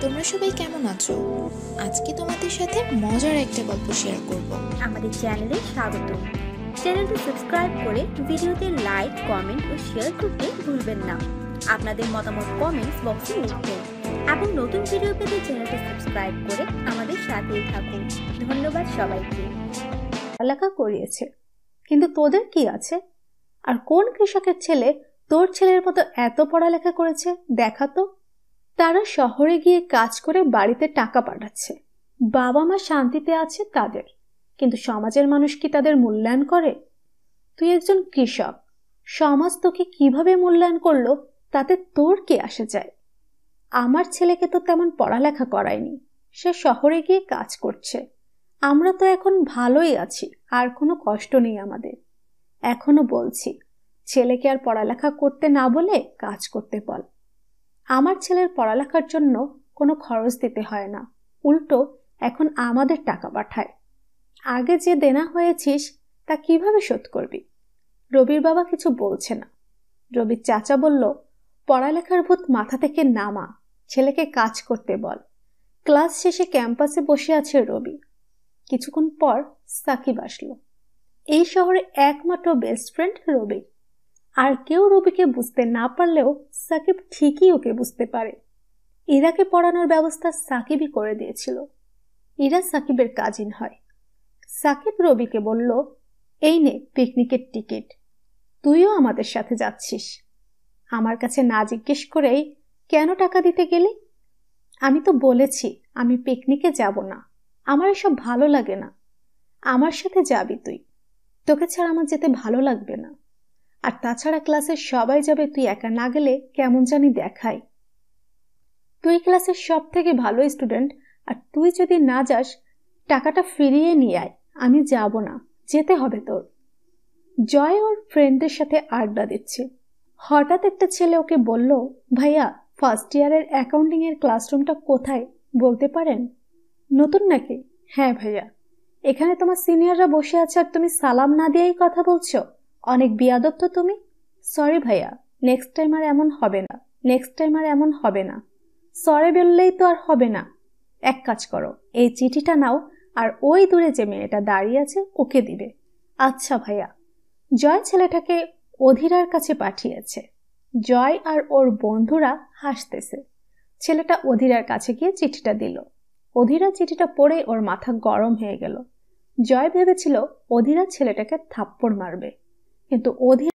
তোমরা সবাই কেমন আছো? আজকে তোমাদের সাথে মজার একটা গল্প শেয়ার করব। আমাদের চ্যানেলে স্বাগতম। চ্যানেলটি সাবস্ক্রাইব করে ভিডিওতে লাইক, কমেন্ট ও শেয়ার করতে ভুলবেন না। আপনাদের মতামত কমেন্টস বক্সে লিখবেন এবং নতুন ভিডিও পেতে চ্যানেলটি সাবস্ক্রাইব করে আমাদের সাথেই থাকুন। ধন্যবাদ সবাইকে। পড়ালেখা করিয়েছে, কিন্তু তোদের কি আছে? আর কোন কৃষকের ছেলে তোর ছেলের মতো এত পড়ালেখা করেছে দেখা তো। তারা শহরে গিয়ে কাজ করে বাড়িতে টাকা পাঠাচ্ছে, বাবা মা শান্তিতে আছে তাদের, কিন্তু সমাজের মানুষ কি তাদের মূল্যায়ন করে? তুই একজন কৃষক, সমাজ তোকে কিভাবে মূল্যায়ন করলো তাতে তোর কি আসে যায়? আমার ছেলেকে তো তেমন পড়ালেখা করায়নি, সে শহরে গিয়ে কাজ করছে। আমরা তো এখন ভালোই আছি, আর কোনো কষ্ট নেই আমাদের। এখনো বলছি, ছেলেকে আর পড়ালেখা করতে না বলে কাজ করতে বল। আমার ছেলের পড়ালেখার জন্য কোনো খরচ দিতে হয় না, উল্টো এখন আমাদের টাকা পাঠায়। আগে যে দেনা হয়েছিস তা কিভাবে শোধ করবি? রবির বাবা কিছু বলছে না। রবির চাচা বলল, পড়ালেখার ভূত মাথা থেকে নামা, ছেলেকে কাজ করতে বল। ক্লাস শেষে ক্যাম্পাসে বসে আছে রবি। কিছুক্ষণ পর সাকিব আসলো। এই শহরে একমাত্র বেস্ট ফ্রেন্ড রবি। আর কেউ রবিকে বুঝতে না পারলেও সাকিব ঠিকই ওকে বুঝতে পারে। ইরাকে পড়ানোর ব্যবস্থা সাকিবই করে দিয়েছিল। ইরা সাকিবের কাজিন হয়। সাকিব রবিকে বলল, এই নে পিকনিকের টিকিট, তুইও আমাদের সাথে যাচ্ছিস। আমার কাছে না জিজ্ঞেস করেই কেন টাকা দিতে গেলি? আমি তো বলেছি আমি পিকনিকে যাব না, আমার এসব ভালো লাগে না। আমার সাথে যাবি তুই, তোকে ছাড়া আমার যেতে ভালো লাগবে না। আর তাছাড়া ক্লাসের সবাই যাবে, তুই একা না গেলে কেমন জানি দেখায়। তুই ক্লাসের সব থেকে ভালো স্টুডেন্ট, আর তুই যদি না যাস টাকাটা ফিরিয়ে নিয়ে আয়। আমি যাব না, যেতে হবে তোর। জয় ওর ফ্রেন্ডদের সাথে আড্ডা দিচ্ছে। হঠাৎ একটা ছেলে ওকে বলল, ভাইয়া ফার্স্ট ইয়ারের অ্যাকাউন্টিং এর ক্লাসরুমটা কোথায় বলতে পারেন? নতুন নাকি? হ্যাঁ ভাইয়া। এখানে তোমার সিনিয়ররা বসে আছে আর তুমি সালাম না দিয়েই কথা বলছো, অনেক বিয়াদব তো তুমি। সরি ভাইয়া, নেক্সট টাইম আর এমন হবে না, নেক্সট টাইম আর এমন হবে না। সরি বললেই তো আর হবে না। এক কাজ করো, এই চিঠিটা নাও আর ওই দূরে যে মেয়েটা দাঁড়িয়ে আছে ওকে দিবে। আচ্ছা ভাইয়া। জয় ছেলেটাকে অধীরার কাছে পাঠিয়েছে। জয় আর ওর বন্ধুরা হাসতেছে। ছেলেটা অধীরার কাছে গিয়ে চিঠিটা দিল। অধীরা চিঠিটা পড়ে ওর মাথা গরম হয়ে গেল। জয় ভেবেছিল অধীরা ছেলেটাকে থাপ্পড় মারবে, কিন্তু অধীরা